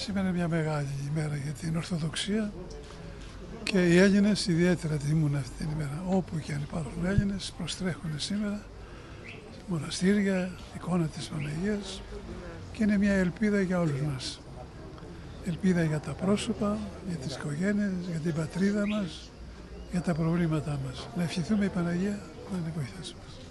Σήμερα είναι μια μεγάλη ημέρα για την Ορθοδοξία και οι Έλληνες ιδιαίτερα τιμούν αυτή την ημέρα. Όπου και αν υπάρχουν Έλληνες προστρέχουν σήμερα μοναστήρια, εικόνα της Παναγίας και είναι μια ελπίδα για όλους μας. Ελπίδα για τα πρόσωπα, για τις οικογένειες, για την πατρίδα μας, για τα προβλήματά μας. Να ευχηθούμε η Παναγία να είναι βοήθας μας.